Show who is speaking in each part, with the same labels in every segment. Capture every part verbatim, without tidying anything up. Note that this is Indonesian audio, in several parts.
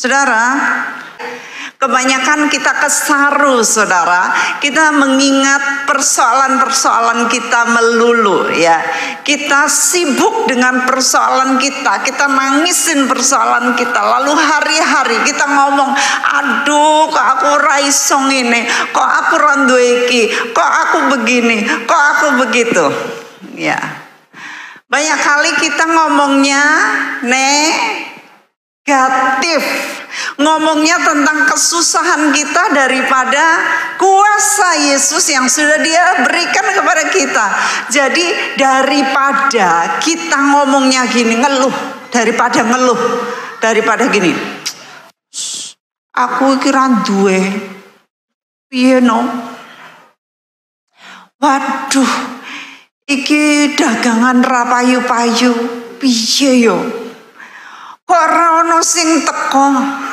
Speaker 1: Saudara, kebanyakan kita kesaru, saudara. Kita mengingat persoalan-persoalan kita melulu, ya. Kita sibuk dengan persoalan kita. Kita nangisin persoalan kita. Lalu hari-hari kita ngomong, aduh, kok aku raisong ini, kok aku randu iki, kok aku begini, kok aku begitu, ya. Banyak kali kita ngomongnya negatif, ngomongnya tentang kesusahan kita daripada kuasa Yesus yang sudah Dia berikan kepada kita. Jadi daripada kita ngomongnya gini, ngeluh, daripada ngeluh, daripada gini, aku kira duwe, piye no, waduh, iki dagangan ra payu-payu, piye yo, kok ora ono sing teko.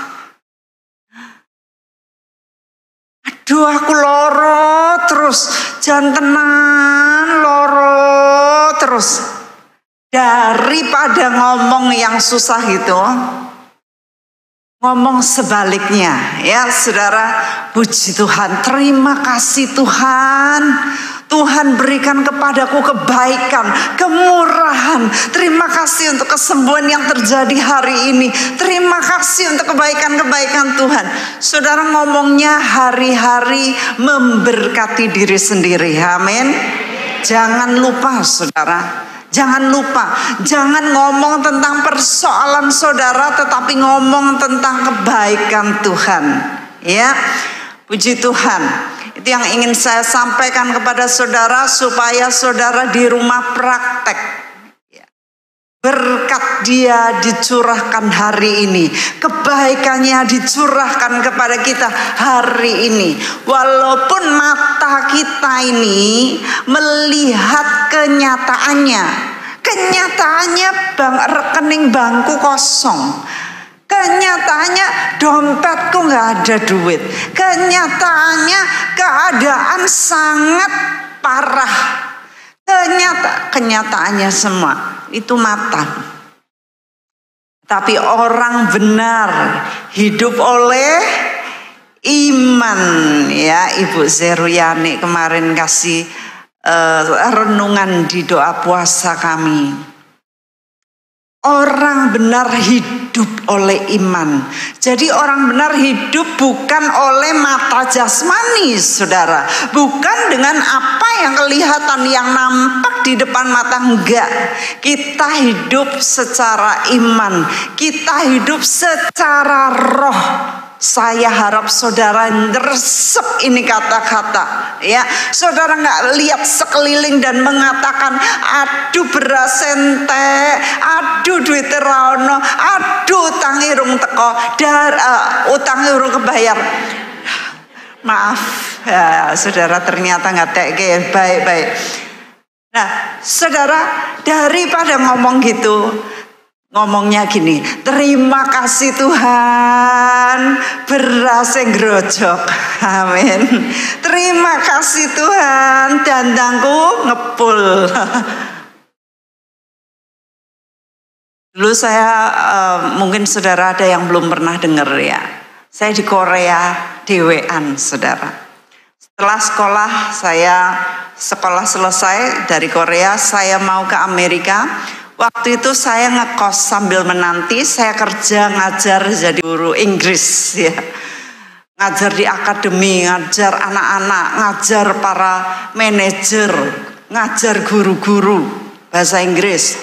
Speaker 1: Aduh, aku loro terus, jantenan loro terus. Daripada ngomong yang susah itu, ngomong sebaliknya, ya saudara. Puji Tuhan, terima kasih Tuhan. Tuhan berikan kepadaku kebaikan, kemurahan. Terima kasih untuk kesembuhan yang terjadi hari ini. Terima kasih untuk kebaikan-kebaikan Tuhan. Saudara ngomongnya hari-hari memberkati diri sendiri. Amin. Jangan lupa, saudara. Jangan lupa, jangan ngomong tentang persoalan saudara, tetapi ngomong tentang kebaikan Tuhan. Ya, puji Tuhan. Itu yang ingin saya sampaikan kepada saudara, supaya saudara di rumah praktek. Berkat Dia dicurahkan hari ini, kebaikannya dicurahkan kepada kita hari ini. Walaupun mata kita ini melihat kenyataannya, kenyataannya bang, rekening bangku kosong. Kenyataannya dompetku nggak ada duit. Kenyataannya keadaan sangat parah. Kenyata, kenyataannya semua itu mata. Tapi orang benar hidup oleh iman, ya. Ibu Zeruyani kemarin kasih uh, renungan di doa puasa kami. Orang benar hidup oleh iman. Jadi orang benar hidup bukan oleh mata jasmani, saudara. Bukan dengan apa yang kelihatan, yang nampak di depan mata, enggak. Kita hidup secara iman. Kita hidup secara roh. Saya harap saudara meresep ini kata-kata, ya. Saudara nggak lihat sekeliling dan mengatakan, aduh beras ente, aduh duit terono, aduh utang irung teko, dar uh, utang irung kebayar. Maaf, ya, saudara ternyata nggak teke, baik-baik. Nah, saudara, daripada ngomong gitu, ngomongnya gini, terima kasih Tuhan, beras yang grojok, amin. Terima kasih Tuhan, dandangku ngepul. Dulu saya, uh, mungkin saudara ada yang belum pernah dengar, ya. Saya di Korea, dewean, saudara. Setelah sekolah, saya sekolah selesai dari Korea, saya mau ke Amerika. Waktu itu saya ngekos sambil menanti, saya kerja ngajar jadi guru Inggris, ya. Ngajar di akademi, ngajar anak-anak, ngajar para manajer, ngajar guru-guru bahasa Inggris.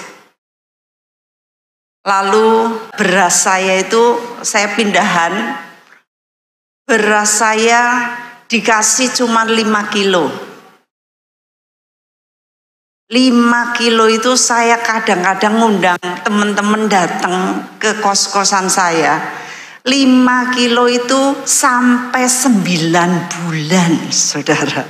Speaker 1: Lalu beras saya itu, saya pindahan, beras saya dikasih cuma lima kilo. lima kilo itu saya kadang-kadang ngundang teman-teman datang ke kos-kosan saya. lima kilo itu sampai sembilan bulan, saudara.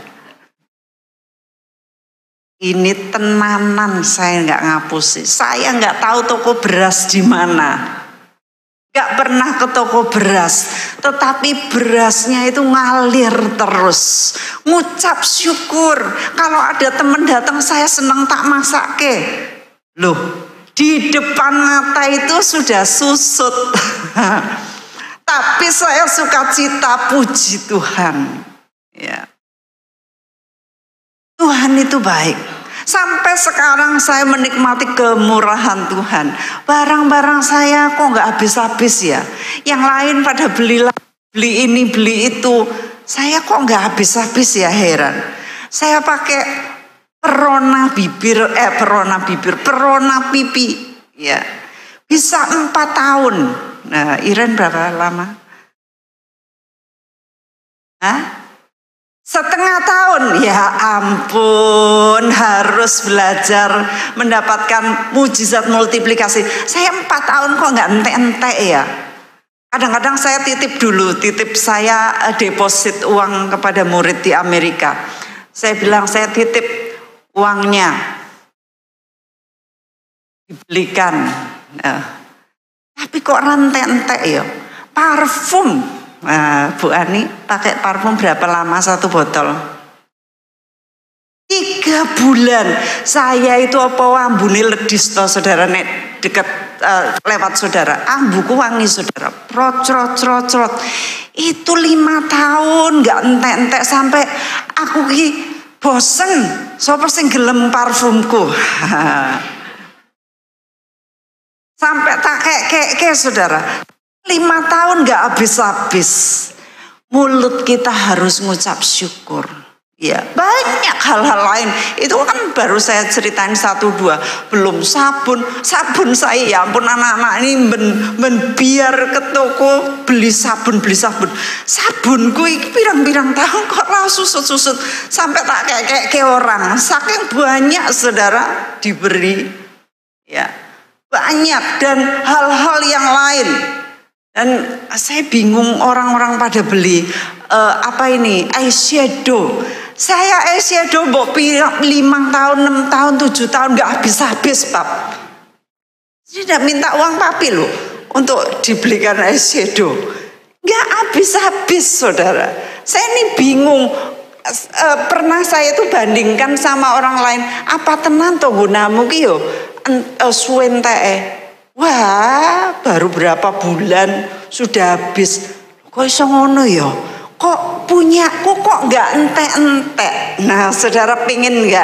Speaker 1: Ini tenanan, saya nggak ngapusi. Saya nggak tahu toko beras di mana. Nggak pernah ke toko beras, tetapi berasnya itu ngalir terus. Ngucap syukur. Kalau ada teman datang, saya senang tak masake. Loh, di depan mata itu sudah susut. tapi saya sukacita, puji Tuhan. Ya. Tuhan itu baik. Sampai sekarang saya menikmati kemurahan Tuhan. Barang-barang saya kok nggak habis-habis ya. Yang lain pada beli beli ini beli itu, saya kok nggak habis-habis ya, heran. Saya pakai perona bibir, eh perona bibir, perona pipi, ya bisa empat tahun. Nah, Iren berapa lama? Hah? Setengah tahun, ya ampun, harus belajar mendapatkan mujizat multiplikasi. Saya empat tahun kok nggak entek-entek ya. Kadang-kadang saya titip dulu, titip saya deposit uang kepada murid di Amerika. Saya bilang saya titip uangnya, dibelikan. Nah, tapi kok entek-entek ya, parfum. Nah, Bu Ani pakai parfum berapa lama satu botol? Tiga bulan. Saya itu apa ambune ledis toh saudara, nek dekat uh, lewat saudara. Ambuku wangi saudara. Procrot crot crot. Itu lima tahun nggak entek-entek sampai aku ki bosen. Sopo sing gelem parfumku. Sampai tak kayak kayak saudara. Lima tahun gak habis-habis. Mulut kita harus ngucap syukur. Ya, banyak hal-hal lain. Itu kan baru saya ceritain satu dua. Belum sabun. Sabun saya, ya ampun anak-anak ini men, men biar ke toko beli sabun, beli sabun. Sabunku ini pirang-pirang tahun kok lah susut-susut. Sampai tak kayak kayak orang. Saking banyak saudara diberi. Ya, banyak. Dan hal-hal yang lain. Dan saya bingung orang-orang pada beli uh, apa ini eyeshadow. Saya eyeshadow mbok lima tahun, enam tahun, tujuh tahun nggak habis-habis, Pak. Saya tidak minta uang papi loh untuk dibelikan eyeshadow. Nggak habis-habis, saudara. Saya ini bingung. Uh, pernah saya itu bandingkan sama orang lain. Apa tenan toh gunamu ki yo uh, suwen teh. Wah, baru berapa bulan sudah habis. Kok iso ngono ya? Kok punyaku kok nggak entek-entek? Nah, saudara pengen nggak?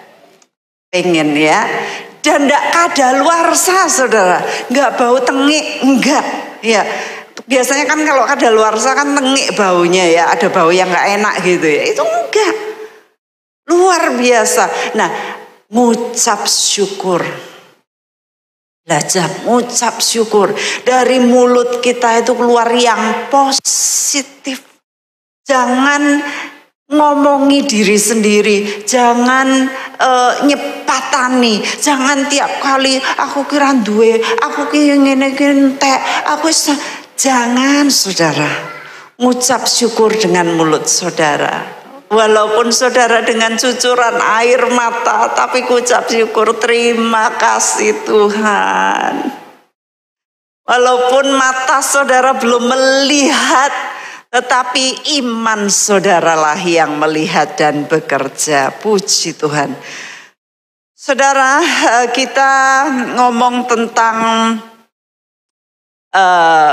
Speaker 1: Pengen ya? Dan nggak kadaluarsa, saudara. Nggak bau tengik, enggak. Ya, biasanya kan kalau kadaluarsa kan tengik baunya ya. Ada bau yang nggak enak gitu ya. Itu enggak. Luar biasa. Nah, ngucap syukur. Belajar mengucap syukur. Dari mulut kita itu keluar yang positif. Jangan ngomongi diri sendiri. Jangan uh, nyepatani. Jangan tiap kali aku kira duwe, aku kira ngene entek, aku jangan saudara. Ngucap syukur dengan mulut saudara. Walaupun saudara dengan cucuran air mata, tapi ucap syukur, terima kasih Tuhan. Walaupun mata saudara belum melihat, tetapi iman saudaralah yang melihat dan bekerja. Puji Tuhan. Saudara, kita ngomong tentang uh,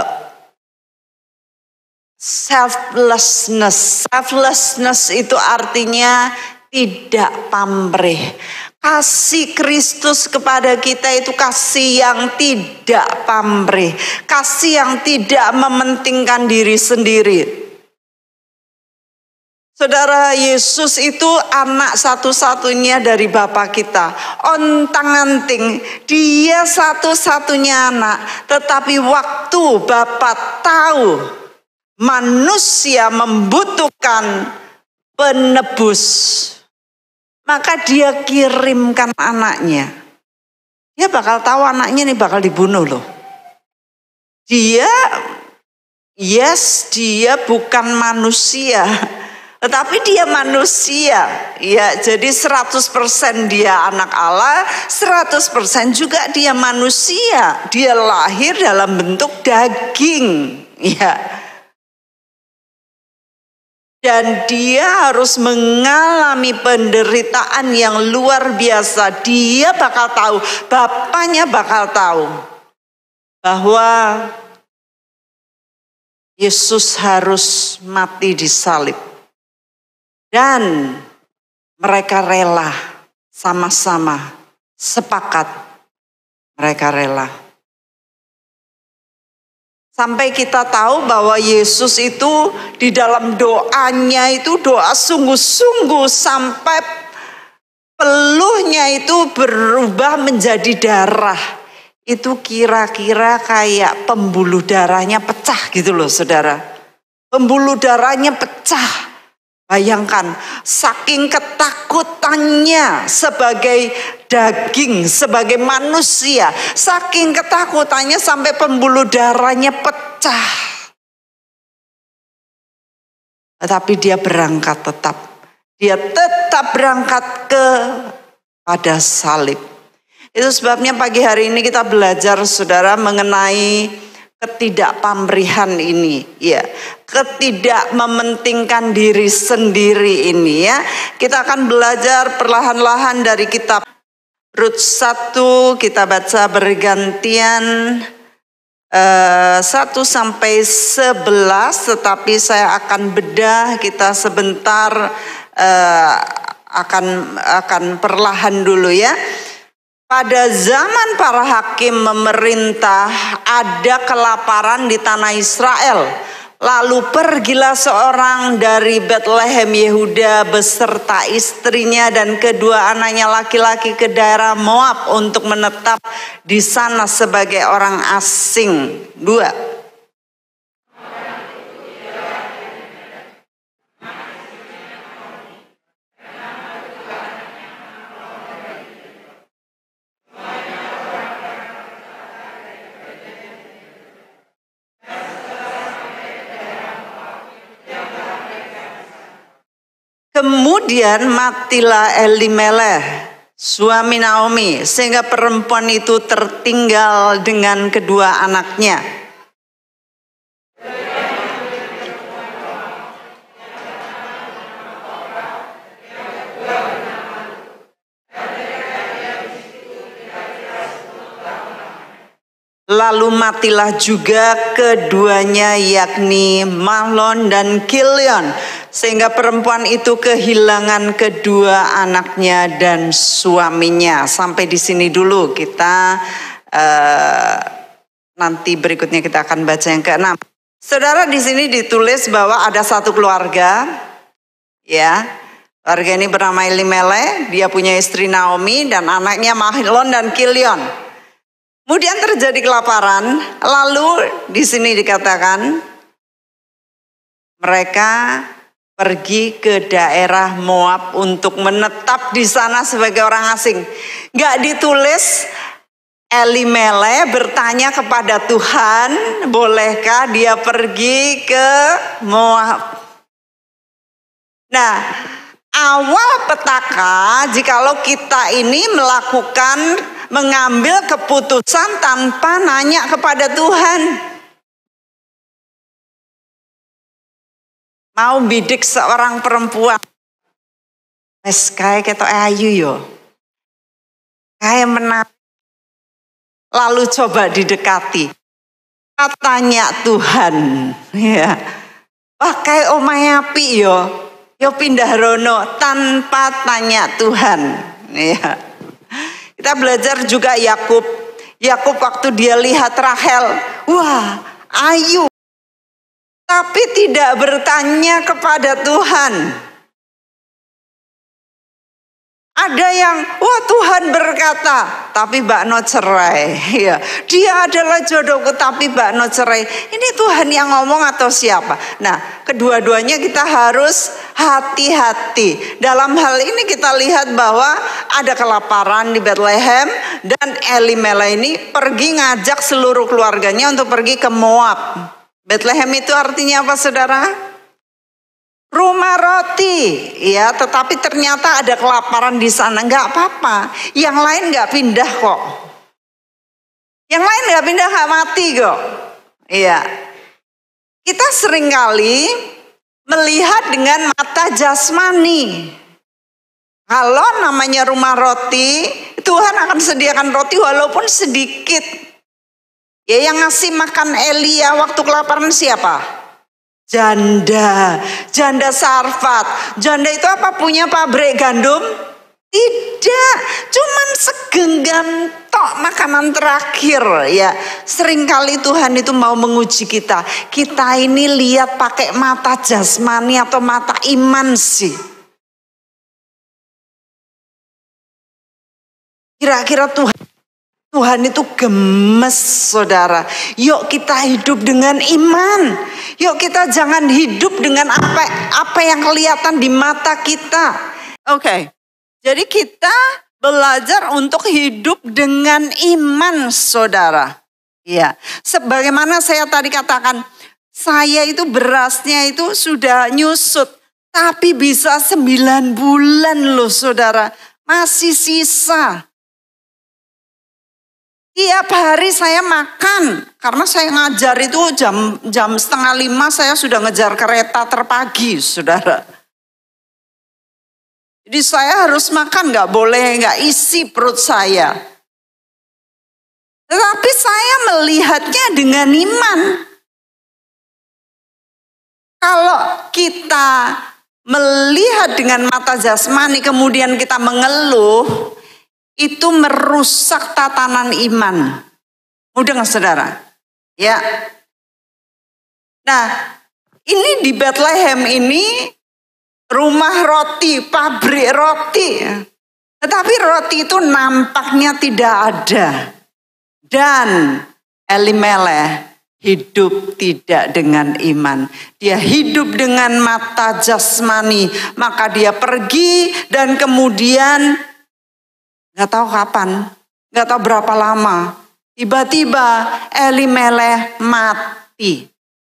Speaker 1: selflessness. Selflessness itu artinya tidak pamrih. Kasih Kristus kepada kita itu kasih yang tidak pamrih. Kasih yang tidak mementingkan diri sendiri. Saudara, Yesus itu anak satu-satunya dari Bapa kita. Ontang-anting, dia satu-satunya anak. Tetapi waktu Bapa tahu manusia membutuhkan penebus, maka dia kirimkan anaknya. Dia bakal tahu anaknya ini bakal dibunuh loh. Dia, yes, dia bukan manusia, tetapi dia manusia. Ya, jadi seratus persen dia anak Allah, seratus persen juga dia manusia. Dia lahir dalam bentuk daging. Ya. Dan dia harus mengalami penderitaan yang luar biasa. Dia bakal tahu, bapaknya bakal tahu bahwa Yesus harus mati di salib. Dan mereka rela, sama-sama sepakat mereka rela. Sampai kita tahu bahwa Yesus itu di dalam doanya itu doa sungguh-sungguh sampai peluhnya itu berubah menjadi darah. Itu kira-kira kayak pembuluh darahnya pecah gitu loh saudara. Pembuluh darahnya pecah. Bayangkan saking ketakutannya sebagai daging, sebagai manusia. Saking ketakutannya sampai pembuluh darahnya pecah. Tetapi dia berangkat tetap. Dia tetap berangkat ke pada salib. Itu sebabnya pagi hari ini kita belajar saudara mengenai ketidakpamrihan ini, ya, ketidak mementingkan diri sendiri ini, ya. Kita akan belajar perlahan-lahan dari kitab Rut satu, kita baca bergantian eh, satu sampai sebelas, tetapi saya akan bedah kita sebentar eh, akan akan perlahan dulu ya. Pada zaman para hakim memerintah, ada kelaparan di tanah Israel. Lalu pergilah seorang dari Betlehem Yehuda beserta istrinya dan kedua anaknya laki-laki ke daerah Moab untuk menetap di sana sebagai orang asing. Dua. Kemudian matilah Elimeleh, suami Naomi, sehingga perempuan itu tertinggal dengan kedua anaknya. Lalu matilah juga keduanya, yakni Mahlon dan Kilion, sehingga perempuan itu kehilangan kedua anaknya dan suaminya. Sampai di sini dulu kita uh, nanti berikutnya kita akan baca yang keenam. Saudara, di sini ditulis bahwa ada satu keluarga, ya. Keluarga ini bernama Elimeleh, dia punya istri Naomi dan anaknya Mahlon dan Kilion. Kemudian terjadi kelaparan, lalu di sini dikatakan mereka pergi ke daerah Moab untuk menetap di sana sebagai orang asing. Gak ditulis Elimeleh bertanya kepada Tuhan, bolehkah dia pergi ke Moab? Nah, awal petaka jikalau kita ini melakukan mengambil keputusan tanpa nanya kepada Tuhan. Mau bidik seorang perempuan, wes kayak ketok ayu yo, kayak menarik, lalu coba didekati, tanya Tuhan, ya, wah kayak omai api yo, yo pindah rono tanpa tanya Tuhan, ya. Kita belajar juga Yakub, Yakub waktu dia lihat Rahel, wah ayu. Tapi tidak bertanya kepada Tuhan. Ada yang, wah Tuhan berkata, tapi bakno cerai. Ya, dia adalah jodohku, tapi bakno cerai. Ini Tuhan yang ngomong atau siapa? Nah, kedua-duanya kita harus hati-hati. Dalam hal ini kita lihat bahwa ada kelaparan di Betlehem dan Elimeleh ini pergi ngajak seluruh keluarganya untuk pergi ke Moab. Betlehem itu artinya apa saudara? Rumah roti, ya. Tetapi ternyata ada kelaparan di sana, nggak apa-apa. Yang lain nggak pindah kok. Yang lain nggak pindah, nggak mati kok. Iya. Kita seringkali melihat dengan mata jasmani. Kalau namanya rumah roti, Tuhan akan sediakan roti walaupun sedikit. Ya, yang ngasih makan Elia waktu kelaparan siapa? Janda, janda Sarfat. Janda itu apa? Punya pabrik gandum? Tidak, cuman segenggam tok makanan terakhir ya. Seringkali Tuhan itu mau menguji kita. Kita ini lihat pakai mata jasmani atau mata iman sih. Kira-kira Tuhan Tuhan itu gemes, saudara. Yuk kita hidup dengan iman. Yuk kita jangan hidup dengan apa apa yang kelihatan di mata kita. Oke. Okay. Jadi kita belajar untuk hidup dengan iman, saudara. Ya, sebagaimana saya tadi katakan, saya itu berasnya itu sudah nyusut, tapi bisa sembilan bulan loh, saudara, masih sisa. Tiap hari saya makan, karena saya ngajar itu jam jam setengah lima saya sudah ngejar kereta terpagi, saudara. Jadi saya harus makan, gak boleh gak isi perut saya. Tetapi saya melihatnya dengan iman. Kalau kita melihat dengan mata jasmani kemudian kita mengeluh, itu merusak tatanan iman. Mudah nggak saudara? Ya. Nah, ini di Bethlehem ini rumah roti, pabrik roti. Tetapi roti itu nampaknya tidak ada. Dan Elimelech hidup tidak dengan iman. Dia hidup dengan mata jasmani. Maka dia pergi dan kemudian gak tahu kapan, gak tahu berapa lama. Tiba-tiba Elimelech mati.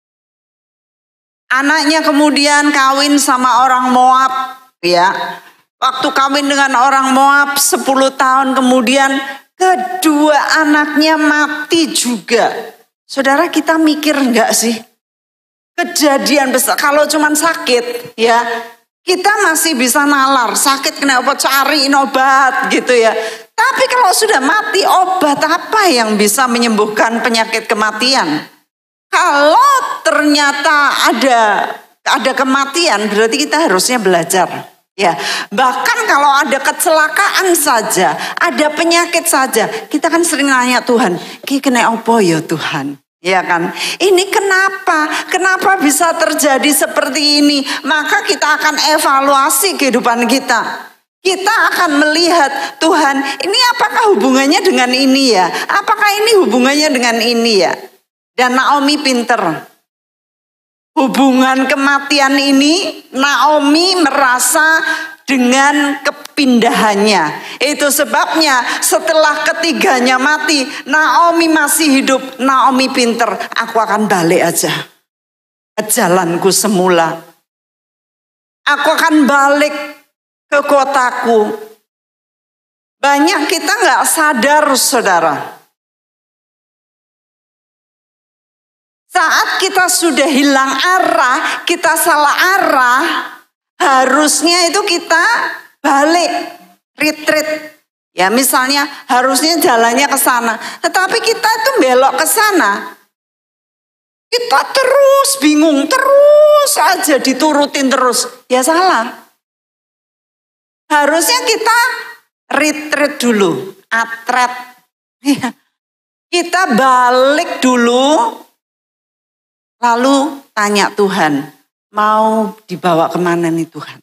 Speaker 1: Anaknya kemudian kawin sama orang Moab, ya. Waktu kawin dengan orang Moab sepuluh tahun kemudian kedua anaknya mati juga. Saudara, kita mikir enggak sih? Kejadian besar, kalau cuman sakit ya, kita masih bisa nalar. Sakit kenapa cariin obat gitu ya. Tapi kalau sudah mati, obat apa yang bisa menyembuhkan penyakit kematian? Kalau ternyata ada ada kematian, berarti kita harusnya belajar. Ya, bahkan kalau ada kecelakaan saja, ada penyakit saja, kita kan sering nanya Tuhan, "Ki kena apa ya Tuhan?" Ya kan? Ini kenapa? Kenapa bisa terjadi seperti ini? Maka kita akan evaluasi kehidupan kita. Kita akan melihat, Tuhan, ini apakah hubungannya dengan ini ya? Apakah ini hubungannya dengan ini ya? Dan Naomi pinter. Hubungan kematian ini Naomi merasa dengan kepindahannya. Itu sebabnya setelah ketiganya mati, Naomi masih hidup. Naomi pinter, aku akan balik aja ke jalanku semula. Aku akan balik ke kotaku. Banyak kita gak sadar, saudara. Saat kita sudah hilang arah, kita salah arah, harusnya itu kita balik, retreat. Ya misalnya harusnya jalannya ke sana, tetapi kita itu belok ke sana. Kita terus bingung, terus aja diturutin terus. Ya salah. Harusnya kita retreat dulu, atret. Kita balik dulu. Lalu tanya Tuhan, mau dibawa kemana nih Tuhan?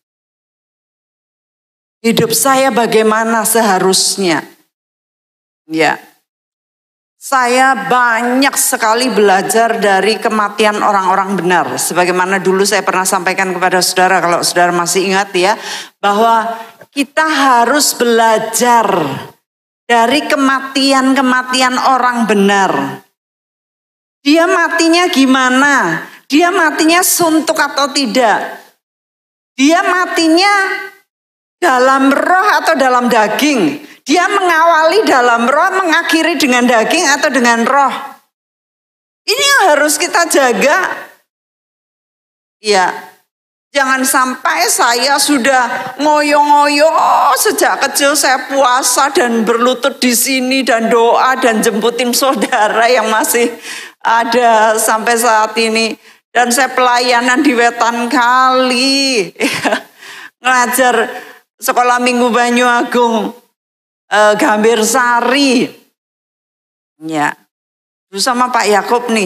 Speaker 1: Hidup saya bagaimana seharusnya? Ya, saya banyak sekali belajar dari kematian orang-orang benar. Sebagaimana dulu saya pernah sampaikan kepada saudara, kalau saudara masih ingat ya, bahwa kita harus belajar dari kematian-kematian orang benar. Dia matinya gimana? Dia matinya suntuk atau tidak? Dia matinya dalam roh atau dalam daging? Dia mengawali dalam roh, mengakhiri dengan daging atau dengan roh? Ini yang harus kita jaga. Ya, jangan sampai saya sudah ngoyo-ngoyo sejak kecil saya puasa dan berlutut di sini dan doa dan jemputin saudara yang masih ada sampai saat ini. Dan saya pelayanan di Wetan Kali. Ngajar sekolah minggu Banyuagung. Eh, Gambir Sari. Ya. Terus sama Pak Yakub nih.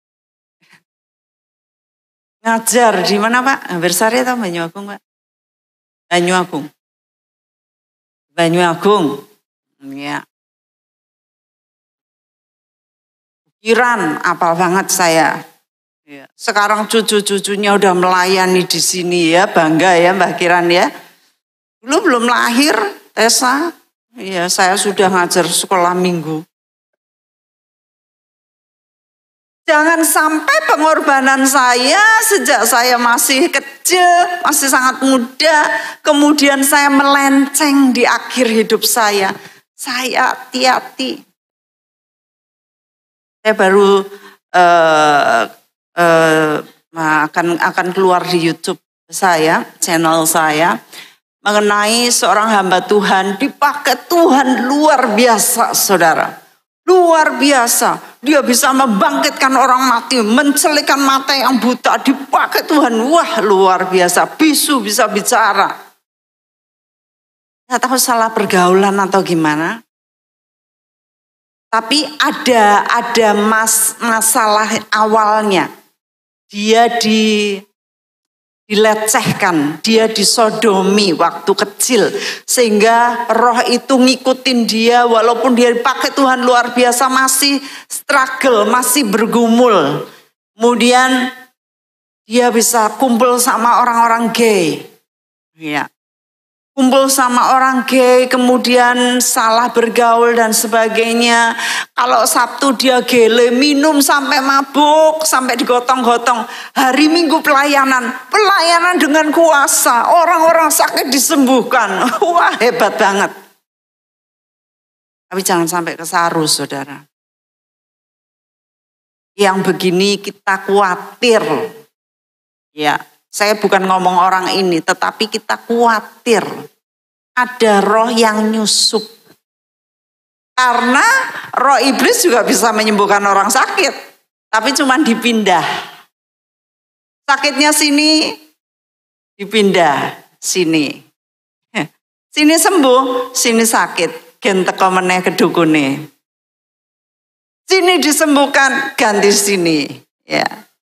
Speaker 1: Ngajar di mana Pak? Gambir Sari atau Banyuagung Pak? Banyuagung. Banyuagung. Ya. Iran, apal banget saya. Ya. Sekarang cucu-cucunya udah melayani di sini ya, bangga ya Mbak Kiran ya. Dulu belum lahir, Tessa. Ya, saya sudah ngajar sekolah minggu. Jangan sampai pengorbanan saya sejak saya masih kecil, masih sangat muda, kemudian saya melenceng di akhir hidup saya. Saya hati-hati. Saya baru uh, uh, akan akan keluar di YouTube saya, channel saya, mengenai seorang hamba Tuhan dipakai Tuhan luar biasa, saudara. Luar biasa. Dia bisa membangkitkan orang mati, mencelikan mata yang buta, dipakai Tuhan. Wah, luar biasa. Bisu bisa bicara. Nggak tahu salah pergaulan atau gimana. Tapi ada ada mas, masalah awalnya. Dia di dilecehkan, dia disodomi waktu kecil. Sehingga roh itu ngikutin dia walaupun dia dipakai Tuhan luar biasa, masih struggle, masih bergumul. Kemudian dia bisa kumpul sama orang-orang gay. Ya. Kumpul sama orang gay, kemudian salah bergaul dan sebagainya. Kalau Sabtu dia gele, minum sampai mabuk, sampai digotong-gotong. Hari Minggu pelayanan, pelayanan dengan kuasa. Orang-orang sakit disembuhkan. Wah, hebat banget. Tapi jangan sampai kesaru, saudara. Yang begini kita khawatir. Ya. Saya bukan ngomong orang ini, tetapi kita khawatir ada roh yang nyusup. Karena roh iblis juga bisa menyembuhkan orang sakit, tapi cuma dipindah. Sakitnya sini, dipindah sini. Sini sembuh, sini sakit, gen teko meneh kedukune. Sini disembuhkan, ganti sini, ya.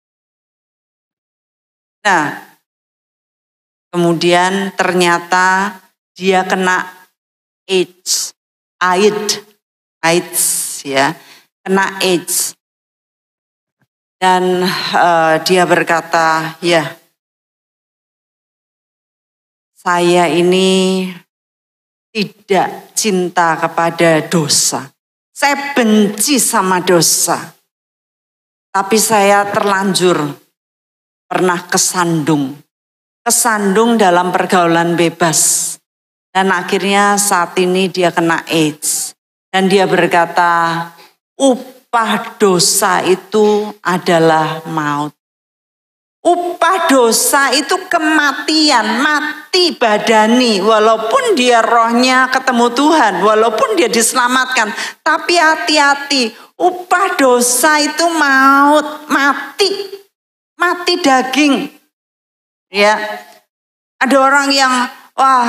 Speaker 1: Nah, kemudian ternyata dia kena AIDS, AIDS, AIDS ya, kena AIDS. Dan uh, dia berkata, ya, saya ini tidak cinta kepada dosa. Saya benci sama dosa. Tapi saya terlanjur pernah kesandung, kesandung dalam pergaulan bebas. Dan akhirnya saat ini dia kena AIDS. Dan dia berkata, upah dosa itu adalah maut. Upah dosa itu kematian, mati badani. Walaupun dia rohnya ketemu Tuhan, walaupun dia diselamatkan. Tapi hati-hati, upah dosa itu maut, mati. Mati daging. Ya. Ada orang yang, wah,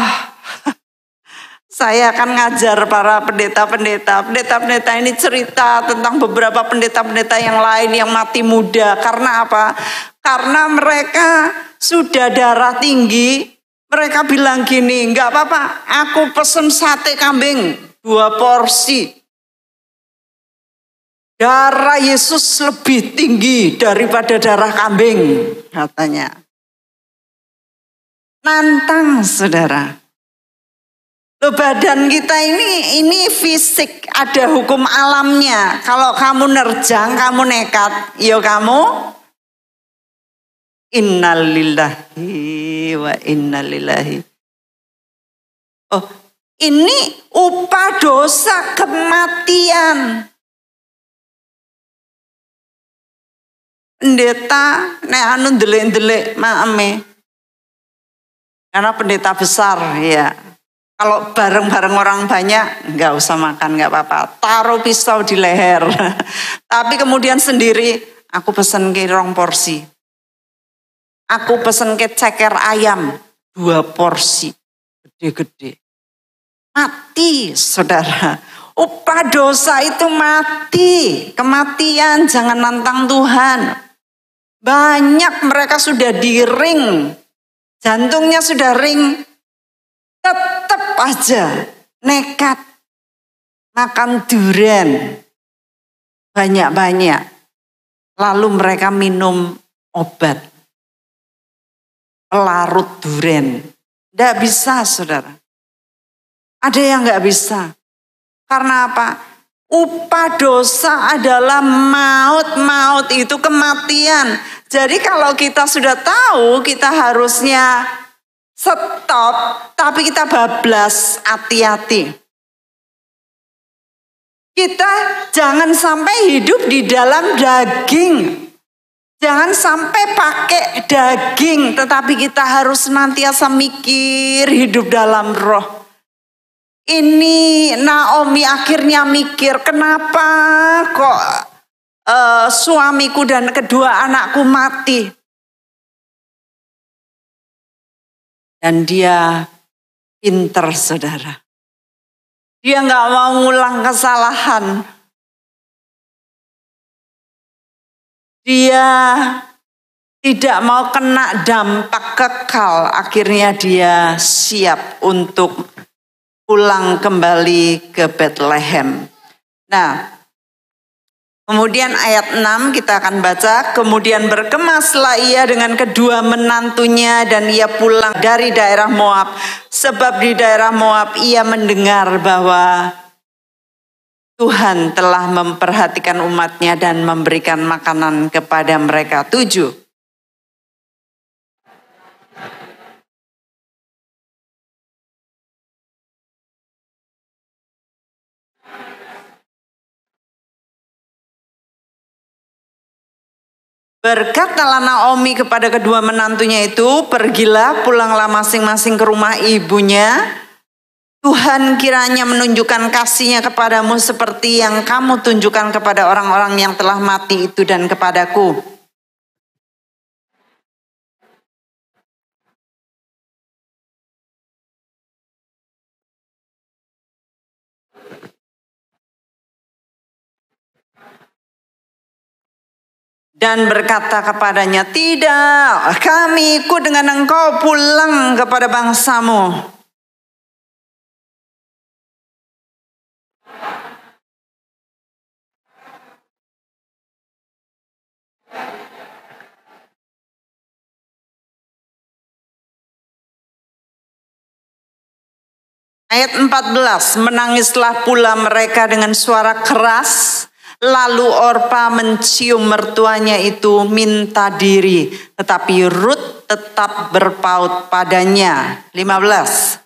Speaker 1: saya akan ngajar para pendeta-pendeta. Pendeta-pendeta ini cerita tentang beberapa pendeta-pendeta yang lain yang mati muda. Karena apa? Karena mereka sudah darah tinggi. Mereka bilang gini, enggak apa-apa, aku pesen sate kambing dua porsi. Darah Yesus lebih tinggi daripada darah kambing, katanya. Nantang, saudara. Loh, badan kita ini ini fisik, ada hukum alamnya. Kalau kamu nerjang, kamu nekat, ya kamu innalillahi wa innalillahi. Oh, ini upah dosa kematian. Pendeta nek anu ndelik-ndelik maeme. Karena pendeta besar ya. Kalau bareng-bareng orang banyak enggak usah makan, enggak apa-apa. Taruh pisau di leher. Tapi kemudian sendiri aku pesen ke rong porsi. Aku pesen ke ceker ayam dua porsi gede-gede. Mati saudara. Upah dosa itu mati. Kematian, jangan nantang Tuhan. Banyak mereka sudah di ring. Jantungnya sudah ring. Tetap aja nekat. Makan durian. Banyak-banyak. Lalu mereka minum obat. Pelarut durian. Tidak bisa saudara. Ada yang nggak bisa. Karena apa? Upah dosa adalah maut. Maut itu kematian. Jadi kalau kita sudah tahu kita harusnya stop. Tapi kita bablas, hati-hati. Kita jangan sampai hidup di dalam daging. Jangan sampai pakai daging, tetapi kita harus senantiasa mikir hidup dalam roh. Ini Naomi akhirnya mikir, kenapa kok uh, suamiku dan kedua anakku mati? Dan dia pinter saudara. Dia nggak mau ngulang kesalahan. Dia tidak mau kena dampak kekal. Akhirnya dia siap untuk pulang kembali ke Bethlehem. Nah, kemudian ayat enam kita akan baca. Kemudian berkemaslah ia dengan kedua menantunya dan ia pulang dari daerah Moab. Sebab di daerah Moab ia mendengar bahwa Tuhan telah memperhatikan umatnya dan memberikan makanan kepada mereka. Tujuh. Berkatalah Naomi kepada kedua menantunya itu, pergilah, pulanglah masing-masing ke rumah ibunya. Tuhan kiranya menunjukkan kasih-Nya kepadamu seperti yang kamu tunjukkan kepada orang-orang yang telah mati itu dan kepadaku. Dan berkata kepadanya, tidak, kami ikut dengan engkau pulang kepada bangsamu. Ayat empat belas, menangislah pula mereka dengan suara keras, lalu Orpa mencium mertuanya itu minta diri, tetapi Rut tetap berpaut padanya. lima belas.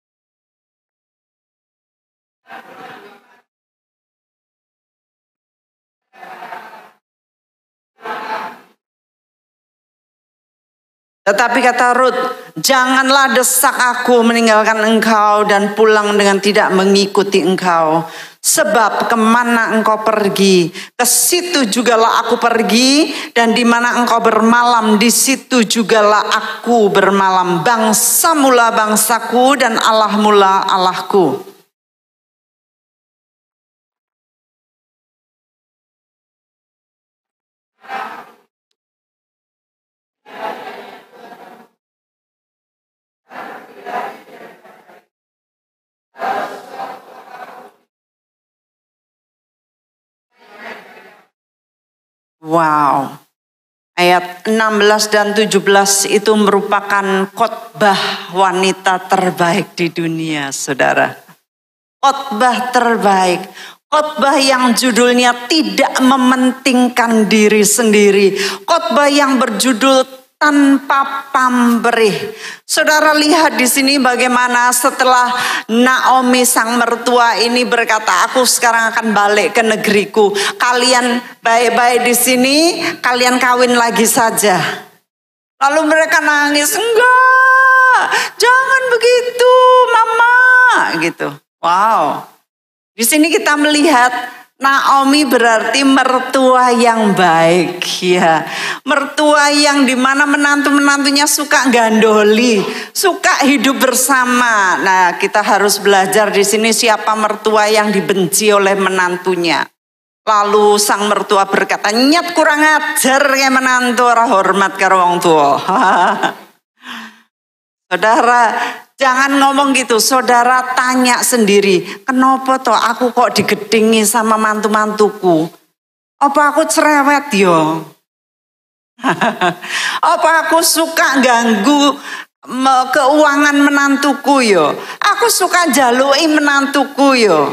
Speaker 1: Tetapi kata Rut, janganlah desak aku meninggalkan engkau dan pulang dengan tidak mengikuti engkau. Sebab kemana engkau pergi, ke situ jugalah aku pergi, dan di mana engkau bermalam, di situ jugalah aku bermalam. Bangsa mula bangsaku dan Allah mula Allahku. Wow, ayat enam belas dan tujuh belas itu merupakan khotbah wanita terbaik di dunia, saudara. Khotbah terbaik, khotbah yang judulnya tidak mementingkan diri sendiri, khotbah yang berjudul tanpa pamrih. Saudara lihat di sini bagaimana setelah Naomi sang mertua ini berkata, aku sekarang akan balik ke negeriku. Kalian baik-baik di sini, kalian kawin lagi saja. Lalu mereka nangis, enggak, jangan begitu, mama, gitu. Wow. Di sini kita melihat Naomi berarti mertua yang baik, ya. Mertua yang dimana menantu-menantunya suka gandoli, suka hidup bersama. Nah, kita harus belajar di sini siapa mertua yang dibenci oleh menantunya. Lalu sang mertua berkata, "Nyat kurang ajar ya menantu, ora hormat karo wong tua." Saudara, jangan ngomong gitu. Saudara tanya sendiri, kenapa toh aku kok digedingi sama mantu-mantuku? Apa aku cerewet yo? Apa aku suka ganggu keuangan menantuku yo? Aku suka jalui menantuku yo?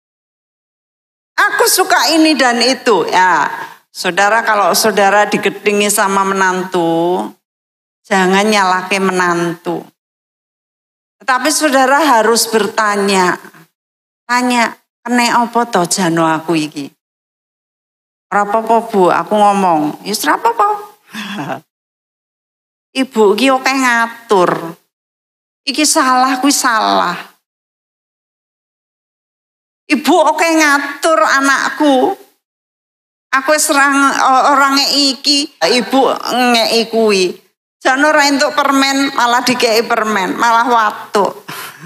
Speaker 1: Aku suka ini dan itu. Ya, saudara, kalau saudara digedingi sama menantu, jangan nyalahke menantu. Tapi saudara harus bertanya. Tanya, kena apa toh jano aku iki? Ora apa-apa Bu, aku ngomong. Ya ora apa-apa. Ibu iki oke ngatur. Iki salah, kuwi salah. Ibu oke ngatur anakku. Aku serang orang iki, ibu ngei kuwi. Jan ora entuk permen, malah dikei permen, malah watuk.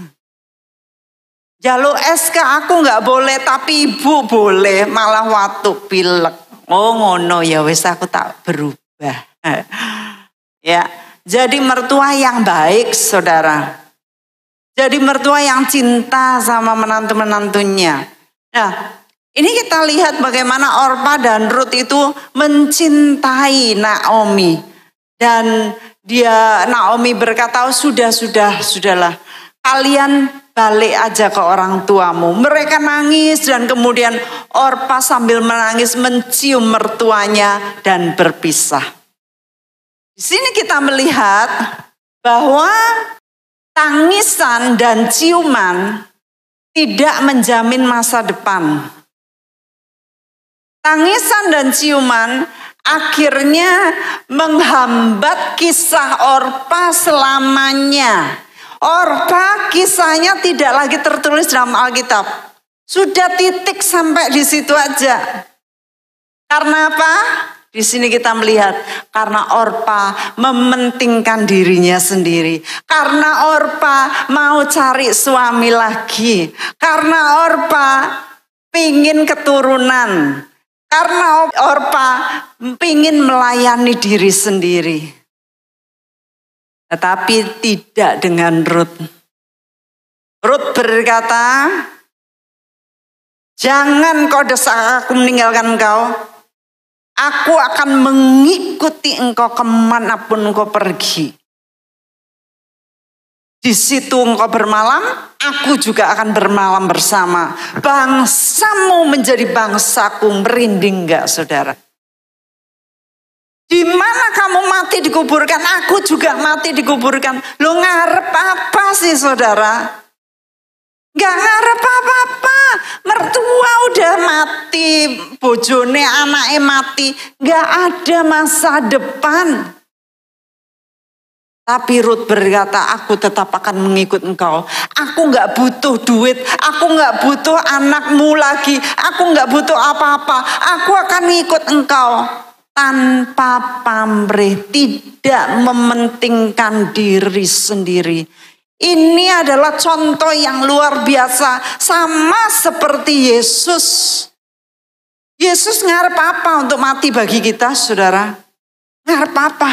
Speaker 1: Jaluk es ke aku nggak boleh, tapi ibu boleh, malah watuk pilek. Oh ngono ya wis aku tak berubah. Ya, jadi mertua yang baik, saudara. Jadi mertua yang cinta sama menantu-menantunya. Nah, ini kita lihat bagaimana Orpa dan Rut itu mencintai Naomi. Dan dia Naomi berkata, oh, sudah, sudah, sudahlah. Kalian balik aja ke orang tuamu. Mereka nangis dan kemudian Orpa sambil menangis mencium mertuanya dan berpisah. Di sini kita melihat bahwa tangisan dan ciuman tidak menjamin masa depan. Tangisan dan ciuman akhirnya menghambat kisah Orpa selamanya. Orpa kisahnya tidak lagi tertulis dalam Alkitab. Sudah titik sampai di situ aja. Karena apa? Di sini kita melihat karena Orpa mementingkan dirinya sendiri. Karena Orpa mau cari suami lagi. Karena Orpa pingin keturunan. Karena Orpa pingin melayani diri sendiri. Tetapi tidak dengan Rut. Rut berkata, jangan kau desak aku meninggalkan engkau. Aku akan mengikuti engkau kemanapun engkau pergi. Di situ engkau bermalam, aku juga akan bermalam bersama. Bangsamu menjadi bangsaku, merinding enggak saudara? Di mana kamu mati dikuburkan, aku juga mati dikuburkan. Lo ngarep apa sih saudara? Gak ngarep apa-apa. Mertua udah mati, bojone anaknya mati. Gak ada masa depan. Tapi Rut berkata, aku tetap akan mengikut engkau. Aku gak butuh duit. Aku gak butuh anakmu lagi. Aku gak butuh apa-apa. Aku akan ikut engkau. Tanpa pamrih, tidak mementingkan diri sendiri. Ini adalah contoh yang luar biasa. Sama seperti Yesus. Yesus ngarep apa untuk mati bagi kita, saudara? Ngarep apa?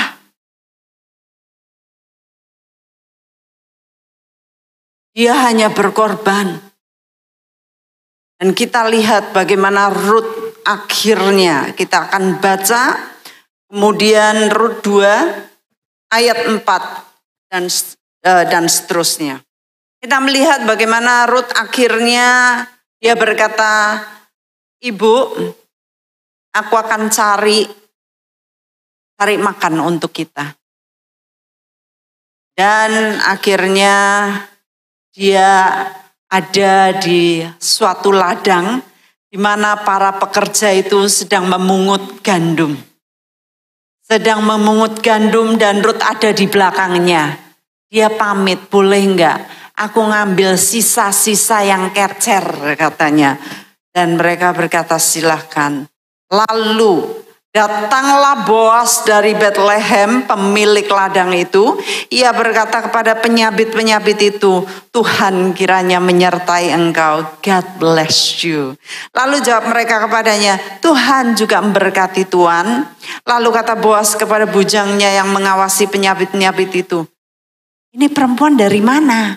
Speaker 1: Dia hanya berkorban. Dan kita lihat bagaimana Rut akhirnya. Kita akan baca. Kemudian Rut dua ayat empat. Dan dan seterusnya. Kita melihat bagaimana Rut akhirnya dia berkata, Ibu, aku akan cari cari makan untuk kita. Dan akhirnya dia ada di suatu ladang di mana para pekerja itu sedang memungut gandum. Sedang memungut gandum dan Rut ada di belakangnya. Dia pamit, boleh enggak? Aku ngambil sisa-sisa yang kecer katanya. Dan mereka berkata, silahkan. Lalu datanglah Boas dari Bethlehem, pemilik ladang itu. Ia berkata kepada penyabit-penyabit itu, Tuhan kiranya menyertai engkau. God bless you. Lalu jawab mereka kepadanya, Tuhan juga memberkati tuan. Lalu kata Boas kepada bujangnya yang mengawasi penyabit-penyabit itu, ini perempuan dari mana?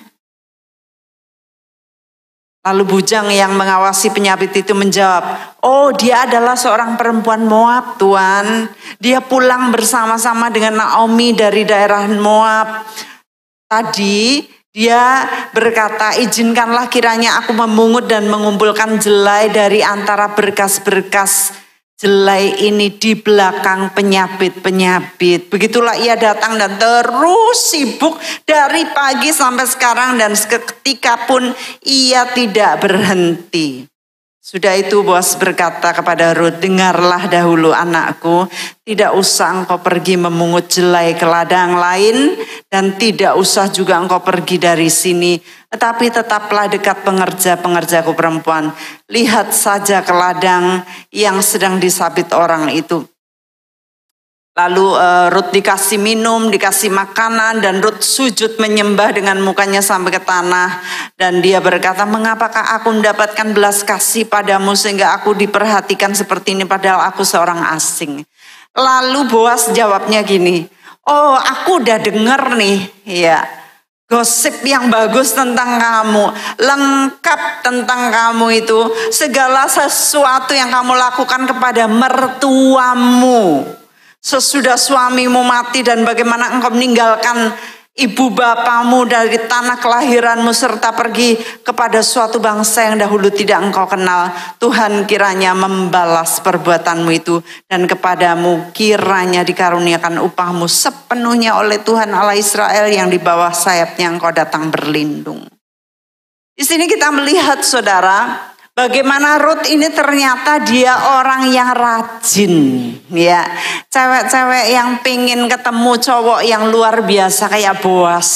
Speaker 1: Lalu bujang yang mengawasi penyabit itu menjawab, oh dia adalah seorang perempuan Moab Tuan. Dia pulang bersama-sama dengan Naomi dari daerah Moab. Tadi dia berkata, izinkanlah kiranya aku memungut dan mengumpulkan jelai dari antara berkas-berkas jelai ini di belakang penyabit-penyabit. Begitulah ia datang dan terus sibuk dari pagi sampai sekarang dan seketika pun ia tidak berhenti. Sudah itu Boas berkata kepada Rut, dengarlah dahulu anakku, tidak usah engkau pergi memungut jelai ke ladang lain dan tidak usah juga engkau pergi dari sini. Tetapi tetaplah dekat pengerja-pengerjaku perempuan. Lihat saja ke ladang yang sedang disabit orang itu. Lalu uh, Rut dikasih minum, dikasih makanan, dan Rut sujud menyembah dengan mukanya sampai ke tanah. Dan dia berkata, mengapakah aku mendapatkan belas kasih padamu sehingga aku diperhatikan seperti ini padahal aku seorang asing. Lalu Boas jawabnya gini, oh aku udah denger nih ya, gosip yang bagus tentang kamu, lengkap tentang kamu itu, segala sesuatu yang kamu lakukan kepada mertuamu sesudah suamimu mati dan bagaimana engkau meninggalkan ibu bapamu dari tanah kelahiranmu serta pergi kepada suatu bangsa yang dahulu tidak engkau kenal. Tuhan kiranya membalas perbuatanmu itu dan kepadamu kiranya dikaruniakan upahmu sepenuhnya oleh Tuhan Allah Israel yang di bawah sayapnya engkau datang berlindung. Di sini kita melihat saudara, bagaimana Rut ini ternyata dia orang yang rajin, ya. Cewek-cewek yang pengen ketemu cowok yang luar biasa kayak Boas.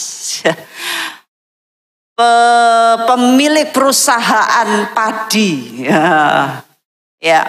Speaker 1: Pemilik perusahaan padi, ya. ya.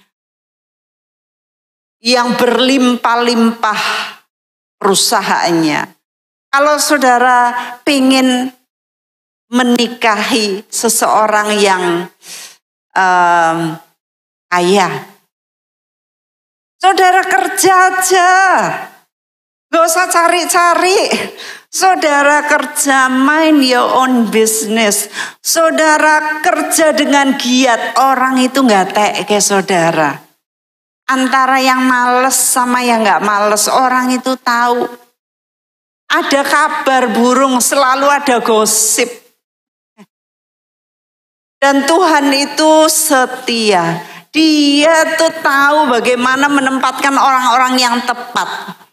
Speaker 1: Yang berlimpah-limpah perusahaannya. Kalau saudara pengen menikahi seseorang yang um, kaya, saudara kerja aja, gak usah cari-cari. Saudara kerja, mind your own business. Saudara kerja dengan giat, orang itu gak teke saudara. Antara yang males sama yang gak males, orang itu tahu. Ada kabar burung, selalu ada gosip. Dan Tuhan itu setia. Dia tuh tahu bagaimana menempatkan orang-orang yang tepat.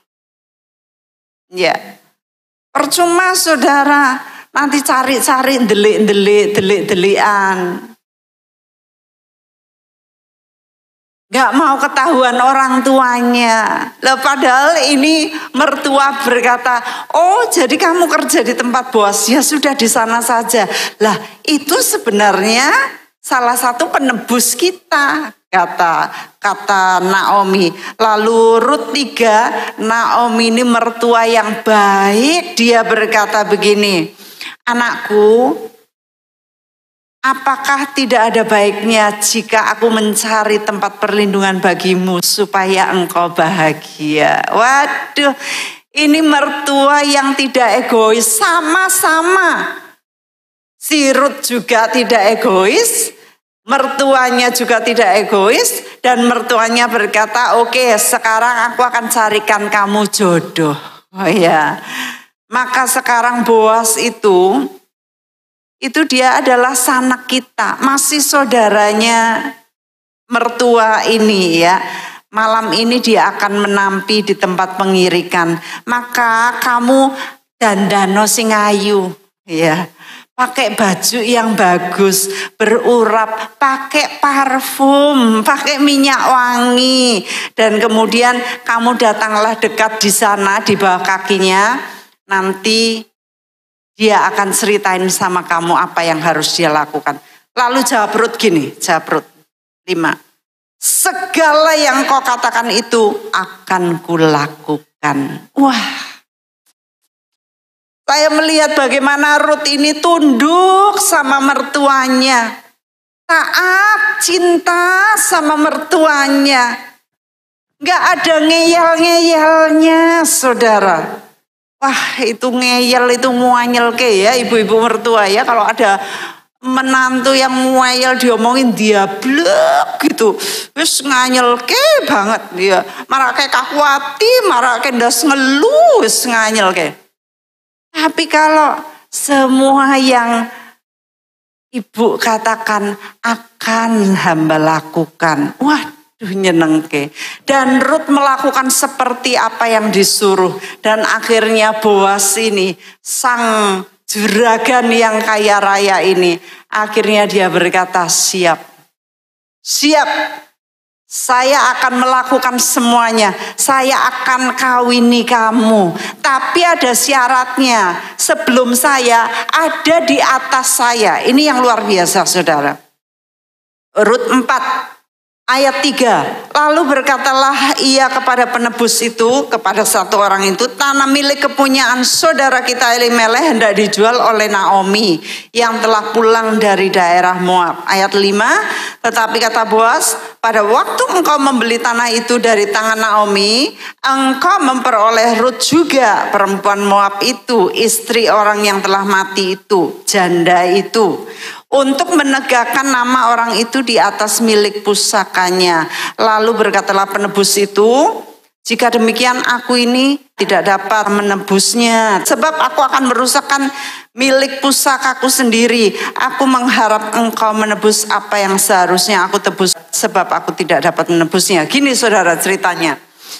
Speaker 1: Ya. Percuma saudara nanti cari-cari delik-delik, delik-delikan. Gak mau ketahuan orang tuanya. Lah padahal ini mertua berkata, oh jadi kamu kerja di tempat Boas, ya sudah di sana saja. Lah itu sebenarnya salah satu penebus kita, kata kata Naomi. Lalu Rut tiga, Naomi ini mertua yang baik, dia berkata begini, anakku, apakah tidak ada baiknya jika aku mencari tempat perlindungan bagimu supaya engkau bahagia? Waduh, ini mertua yang tidak egois, sama-sama. Si Rut juga tidak egois, mertuanya juga tidak egois, dan mertuanya berkata, oke okay, sekarang aku akan carikan kamu jodoh. Oh ya, maka sekarang Boas itu, itu dia adalah sanak kita, masih saudaranya mertua ini ya. Malam ini dia akan menampi di tempat pengirikan. Maka kamu dandano sing ayu ya. Pakai baju yang bagus, berurap, pakai parfum, pakai minyak wangi. Dan kemudian kamu datanglah dekat di sana di bawah kakinya. Nanti dia akan ceritain sama kamu apa yang harus dia lakukan. Lalu jawab Rut gini, jawab Rut lima. Segala yang kau katakan itu akan kulakukan. Wah, saya melihat bagaimana Rut ini tunduk sama mertuanya. Taat, cinta sama mertuanya. Gak ada ngeyel-ngeyelnya, saudara. Wah, itu ngeyel, itu muanyel ke ya ibu-ibu mertua ya. Kalau ada menantu yang muayel diomongin dia blek gitu, wis nganyelke banget dia, marake kakuati, marake ndas ngelu, wis nganyelke. Tapi kalau semua yang ibu katakan akan hamba lakukan, waduh nyenengke. Dan Rut melakukan seperti apa yang disuruh, dan akhirnya Boas ini sang juragan yang kaya raya ini, akhirnya dia berkata, siap, siap, saya akan melakukan semuanya, saya akan kawini kamu. Tapi ada syaratnya, sebelum saya ada di atas saya. Ini yang luar biasa, saudara. Rut empat ayat tiga. Lalu berkatalah ia kepada penebus itu, kepada satu orang itu, tanah milik kepunyaan saudara kita Elimeleh hendak dijual oleh Naomi yang telah pulang dari daerah Moab. Ayat lima, tetapi kata Boas, pada waktu engkau membeli tanah itu dari tangan Naomi, engkau memperoleh Rut juga, perempuan Moab itu, istri orang yang telah mati itu, janda itu, untuk menegakkan nama orang itu di atas milik pusakanya. Lalu berkatalah penebus itu, jika demikian aku ini tidak dapat menebusnya, sebab aku akan merusakkan milik pusakaku sendiri. Aku mengharap engkau menebus apa yang seharusnya aku tebus, sebab aku tidak dapat menebusnya. Gini saudara ceritanya.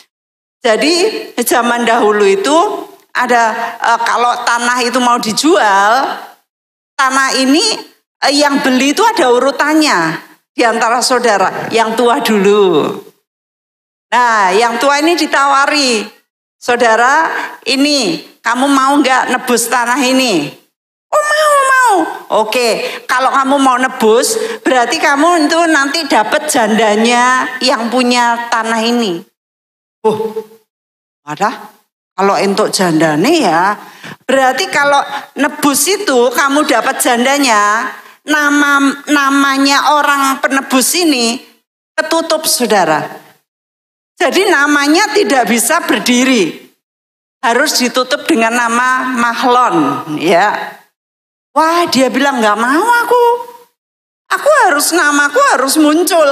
Speaker 1: Jadi zaman dahulu itu ada e, kalau tanah itu mau dijual, tanah ini yang beli itu ada urutannya di antara saudara. Yang tua dulu. Nah, yang tua ini ditawari, saudara, ini kamu mau nggak nebus tanah ini? Oh mau, mau. Oke, kalau kamu mau nebus, berarti kamu itu nanti dapat jandanya yang punya tanah ini. Oh, ada? Kalau untuk jandane ya, berarti kalau nebus itu kamu dapat jandanya. Nama namanya orang penebus ini ketutup, saudara. Jadi namanya tidak bisa berdiri, harus ditutup dengan nama Mahlon, ya. Wah, dia bilang nggak mau aku, aku harus namaku harus muncul.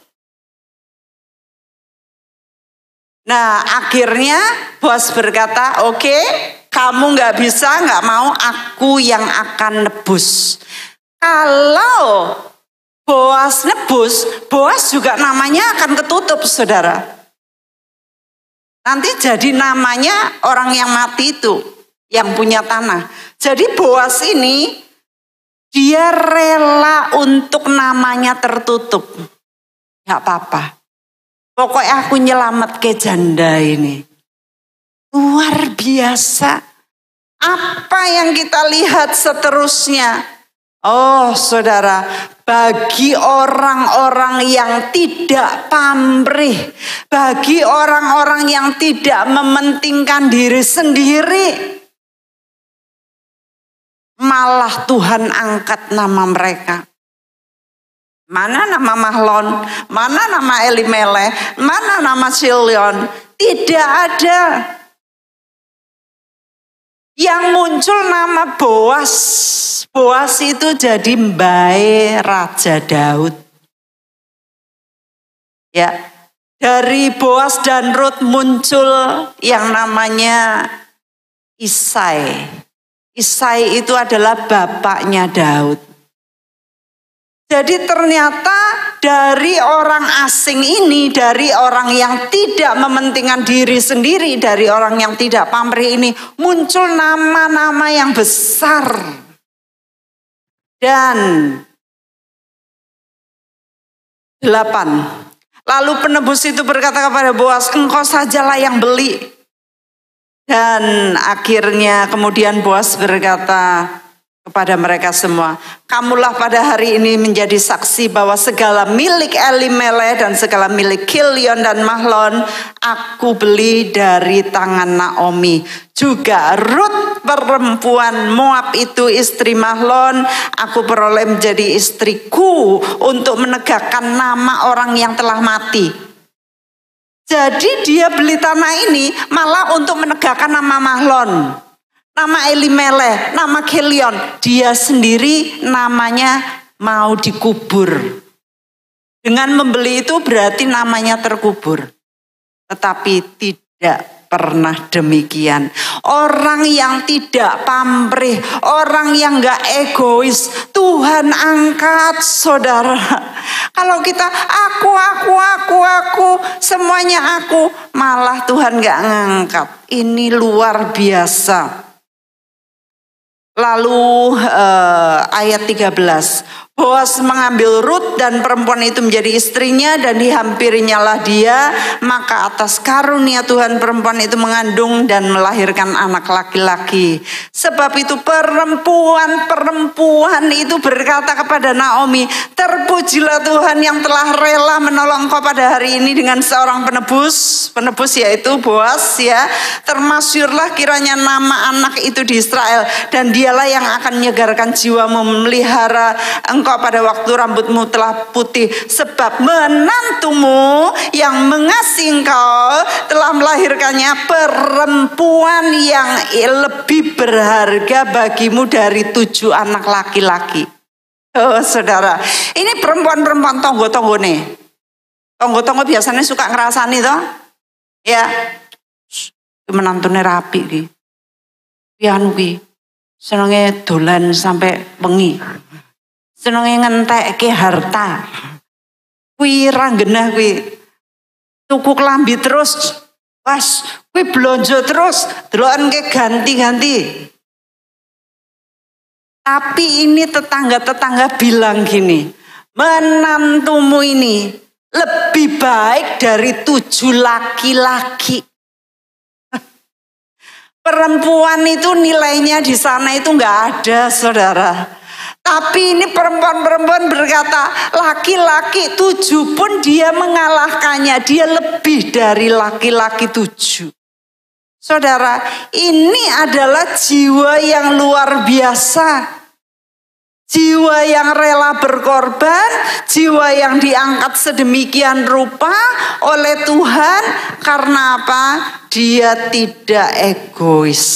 Speaker 1: Nah, akhirnya Boas berkata, oke, okay, kamu nggak bisa, nggak mau, aku yang akan nebus. Kalau Boas nebus, Boas juga namanya akan ketutup, saudara. Nanti jadi namanya orang yang mati itu, yang punya tanah. Jadi Boas ini, dia rela untuk namanya tertutup. Gak apa-apa. Pokoknya aku nyelamat ke janda ini. Luar biasa. Apa yang kita lihat seterusnya? Oh saudara, bagi orang-orang yang tidak pamrih, bagi orang-orang yang tidak mementingkan diri sendiri, malah Tuhan angkat nama mereka. Mana nama Mahlon, mana nama Elimeleh, mana nama Chilion, tidak ada. Yang muncul nama Boas. Boas itu jadi mbae Raja Daud. Ya, dari Boas dan Rut muncul yang namanya Isai. Isai itu adalah bapaknya Daud. Jadi ternyata dari orang asing ini, dari orang yang tidak mementingkan diri sendiri, dari orang yang tidak pamrih ini, muncul nama-nama yang besar. Dan delapan. Lalu penebus itu berkata kepada Boas, engkau sajalah yang beli. Dan akhirnya kemudian Boas berkata, kepada mereka semua, kamulah pada hari ini menjadi saksi bahwa segala milik Elimelek dan segala milik Kilion dan Mahlon aku beli dari tangan Naomi. Juga Rut perempuan Moab itu istri Mahlon aku peroleh menjadi istriku untuk menegakkan nama orang yang telah mati. Jadi dia beli tanah ini malah untuk menegakkan nama Mahlon, nama Elimelek, nama Kilion. Dia sendiri namanya mau dikubur. Dengan membeli itu berarti namanya terkubur. Tetapi tidak pernah demikian. Orang yang tidak pamrih, orang yang gak egois, Tuhan angkat, saudara. Kalau kita aku, aku, aku, aku, semuanya aku, malah Tuhan gak ngangkat. Ini luar biasa. Lalu eh, ayat tiga belas, Boas mengambil Rut dan perempuan itu menjadi istrinya dan dihampirinyalah dia. Maka atas karunia Tuhan perempuan itu mengandung dan melahirkan anak laki-laki. Sebab itu perempuan-perempuan itu berkata kepada Naomi, terpujilah Tuhan yang telah rela menolong kau pada hari ini dengan seorang penebus. Penebus yaitu Boas ya. Termasyurlah kiranya nama anak itu di Israel. Dan dialah yang akan menyegarkan jiwamu, memelihara engkau pada waktu rambutmu telah putih. Sebab menantumu yang mengasihi engkau telah melahirkannya perempuan yang lebih berharga bagimu dari tujuh anak laki-laki. Oh saudara, ini perempuan-perempuan tonggo-tonggo nih. Tonggo-tonggo biasanya suka ngerasani toh. Ya, menantune rapi ki. Pianu ki. Senenge dolan sampai bengi. Senenge ngentekke harta. Kuwi ra genah kuwi. Tuku klambi terus. Pas kuwi blonjo terus, deloken ke ganti-ganti. Tapi ini tetangga-tetangga bilang gini, menantumu ini lebih baik dari tujuh laki-laki. Perempuan itu nilainya di sana itu nggak ada, saudara. Tapi ini perempuan-perempuan berkata, laki-laki tujuh pun dia mengalahkannya. Dia lebih dari laki-laki tujuh. Saudara, ini adalah jiwa yang luar biasa. Jiwa yang rela berkorban, jiwa yang diangkat sedemikian rupa oleh Tuhan. Karena apa? Dia tidak egois.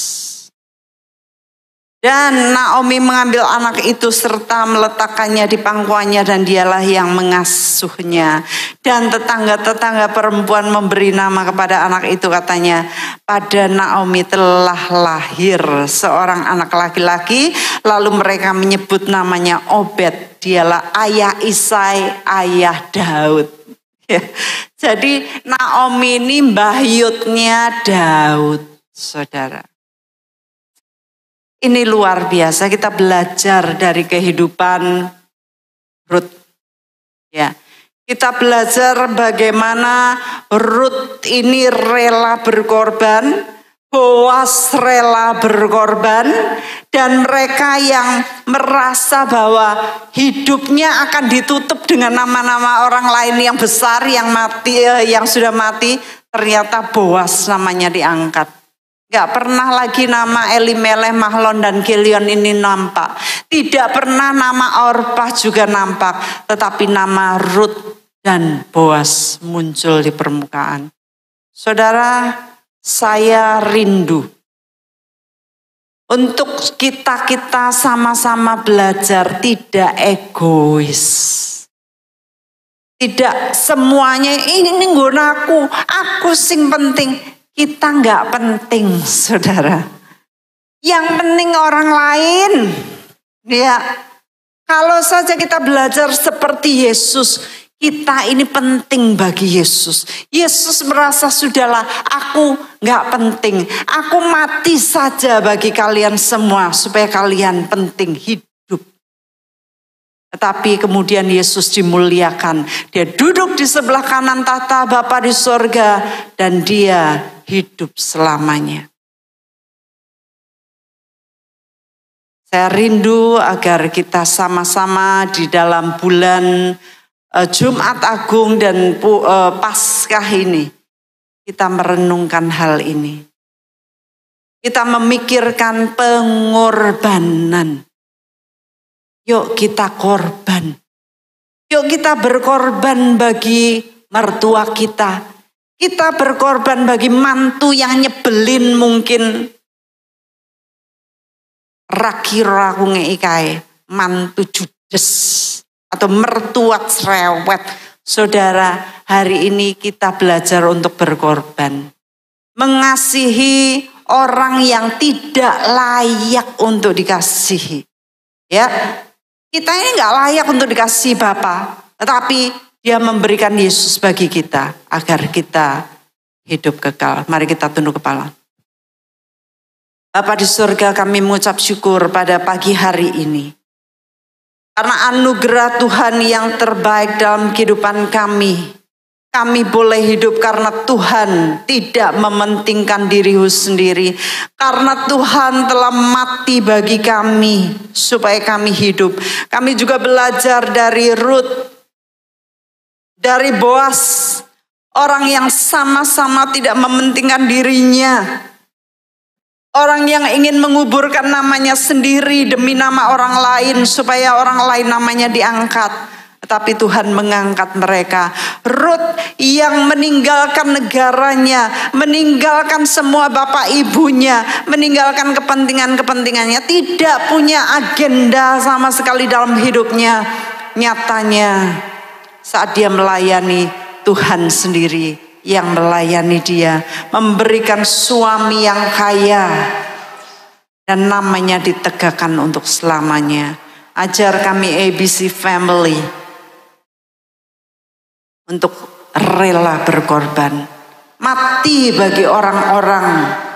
Speaker 1: Dan Naomi mengambil anak itu serta meletakkannya di pangkuannya dan dialah yang mengasuhnya. Dan tetangga-tetangga perempuan memberi nama kepada anak itu, katanya, pada Naomi telah lahir seorang anak laki-laki. Lalu mereka menyebut namanya Obed. Dialah ayah Isai, ayah Daud. Ya. Jadi Naomi ini mbahyutnya Daud, saudara. Ini luar biasa, kita belajar dari kehidupan Rut. Ya, kita belajar bagaimana Rut ini rela berkorban, Boas rela berkorban, dan mereka yang merasa bahwa hidupnya akan ditutup dengan nama-nama orang lain yang besar, yang mati, yang sudah mati, ternyata Boas namanya diangkat. Gak pernah lagi nama Elimelek, Mahlon, dan Kilion ini nampak. Tidak pernah nama Orpah juga nampak. Tetapi nama Rut dan Boas muncul di permukaan. Saudara, saya rindu untuk kita-kita sama-sama belajar tidak egois. Tidak semuanya ini nggon aku, aku sing penting. Kita nggak penting, saudara. Yang penting orang lain. Ya, kalau saja kita belajar seperti Yesus, kita ini penting bagi Yesus. Yesus merasa sudahlah, aku nggak penting. Aku mati saja bagi kalian semua supaya kalian penting hidup. Tetapi kemudian Yesus dimuliakan. Dia duduk di sebelah kanan tahta Bapa di sorga dan dia hidup selamanya. Saya rindu agar kita sama-sama di dalam bulan uh, Jumat Agung dan uh, Paskah ini, kita merenungkan hal ini. Kita memikirkan pengorbanan. Yuk kita korban. Yuk kita berkorban bagi mertua kita. Kita berkorban bagi mantu yang nyebelin mungkin. Rakira ngei kae, mantu judes atau mertua cerewet. Saudara, hari ini kita belajar untuk berkorban. Mengasihi orang yang tidak layak untuk dikasihi. Ya, kita ini nggak layak untuk dikasihi Bapa, tetapi Dia memberikan Yesus bagi kita agar kita hidup kekal. Mari kita tunduk kepala. Bapa di surga, kami mengucap syukur pada pagi hari ini. Karena anugerah Tuhan yang terbaik dalam kehidupan kami. Kami boleh hidup karena Tuhan tidak mementingkan diriku sendiri. Karena Tuhan telah mati bagi kami supaya kami hidup. Kami juga belajar dari Rut, dari Boas. Orang yang sama-sama tidak mementingkan dirinya. Orang yang ingin menguburkan namanya sendiri demi nama orang lain supaya orang lain namanya diangkat. Tetapi Tuhan mengangkat mereka. Rut yang meninggalkan negaranya, meninggalkan semua bapak ibunya, meninggalkan kepentingan-kepentingannya, tidak punya agenda sama sekali dalam hidupnya. Nyatanya saat dia melayani, Tuhan sendiri yang melayani dia, memberikan suami yang kaya dan namanya ditegakkan untuk selamanya. Ajar kami A B C Family untuk rela berkorban, mati bagi orang-orang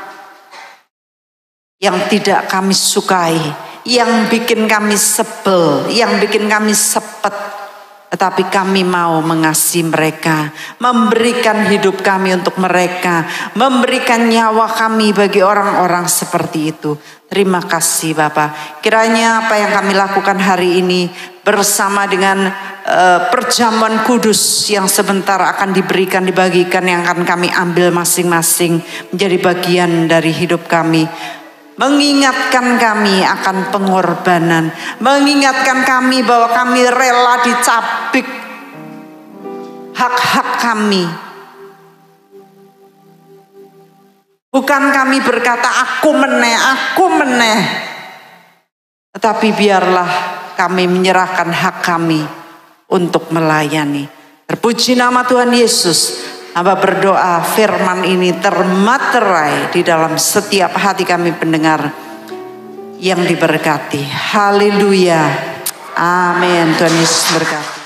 Speaker 1: yang tidak kami sukai, yang bikin kami sebel, yang bikin kami sepet. Tetapi kami mau mengasihi mereka, memberikan hidup kami untuk mereka, memberikan nyawa kami bagi orang-orang seperti itu. Terima kasih Bapak. Kiranya apa yang kami lakukan hari ini bersama dengan uh, perjamuan kudus yang sebentar akan diberikan, dibagikan, yang akan kami ambil masing-masing menjadi bagian dari hidup kami. Mengingatkan kami akan pengorbanan. Mengingatkan kami bahwa kami rela dicabik hak-hak kami. Bukan kami berkata aku meneh, aku meneh. Tetapi biarlah kami menyerahkan hak kami untuk melayani. Terpuji nama Tuhan Yesus. Hamba berdoa firman ini termaterai di dalam setiap hati kami pendengar yang diberkati. Haleluya. Amin. Tuhan Yesus berkati.